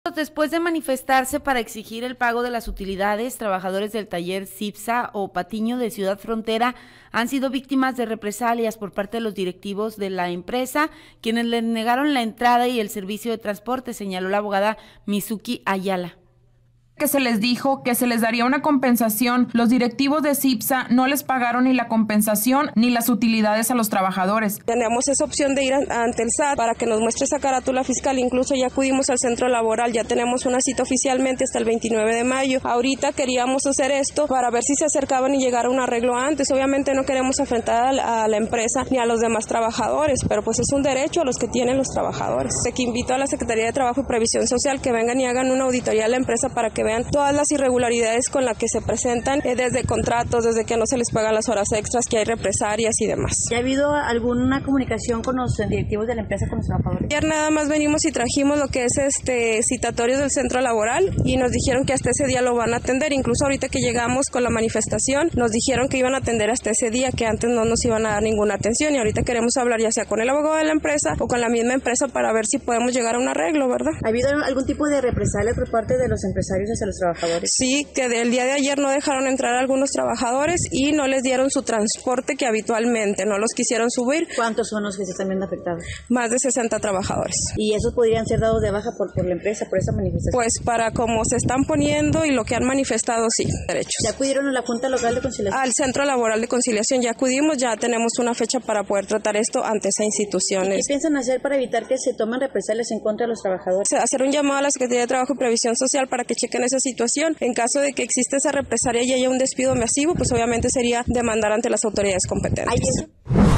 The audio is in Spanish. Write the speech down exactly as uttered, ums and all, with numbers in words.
Después de manifestarse para exigir el pago de las utilidades, trabajadores del taller Cipsa o Patiño de Ciudad Frontera han sido víctimas de represalias por parte de los directivos de la empresa, quienes les negaron la entrada y el servicio de transporte, señaló la abogada Mizuki Ayala. Que se les dijo que se les daría una compensación. Los directivos de Cipsa no les pagaron ni la compensación ni las utilidades a los trabajadores. Tenemos esa opción de ir ante el S A T para que nos muestre esa carátula fiscal, incluso ya acudimos al centro laboral, ya tenemos una cita oficialmente hasta el veintinueve de mayo. Ahorita queríamos hacer esto para ver si se acercaban y llegar a un arreglo antes. Obviamente no queremos afrentar a la, a la empresa ni a los demás trabajadores, pero pues es un derecho a los que tienen los trabajadores. De que invito a la Secretaría de Trabajo y Previsión Social que vengan y hagan una auditoría a la empresa para que vean todas las irregularidades con las que se presentan, eh, desde contratos, desde que no se les pagan las horas extras, que hay represalias y demás. ¿Ya ha habido alguna comunicación con los directivos de la empresa, con los trabajadores? Ayer nada más venimos y trajimos lo que es este citatorio del centro laboral y nos dijeron que hasta ese día lo van a atender. Incluso ahorita que llegamos con la manifestación nos dijeron que iban a atender hasta ese día, que antes no nos iban a dar ninguna atención, y ahorita queremos hablar ya sea con el abogado de la empresa o con la misma empresa para ver si podemos llegar a un arreglo, ¿verdad? ¿Ha habido algún tipo de represalia por parte de los empresarios hacia los trabajadores? Sí, que del día de ayer no dejaron entrar a algunos trabajadores y no les dieron su transporte que habitualmente, no los quisieron subir. ¿Cuántos son los que se están viendo afectados? Más de sesenta trabajadores. ¿Y esos podrían ser dados de baja por, por la empresa, por esa manifestación? Pues para cómo se están poniendo y lo que han manifestado, sí, derechos. ¿Ya acudieron a la Junta Local de Conciliación? Al Centro Laboral de Conciliación ya acudimos, ya tenemos una fecha para poder tratar esto ante esa institución. ¿Qué piensan hacer para evitar que se tomen represalias en contra de los trabajadores? Hacer un llamado a la Secretaría de Trabajo y Previsión Social para que chequen esa situación. En caso de que exista esa represalia y haya un despido masivo, pues obviamente sería demandar ante las autoridades competentes.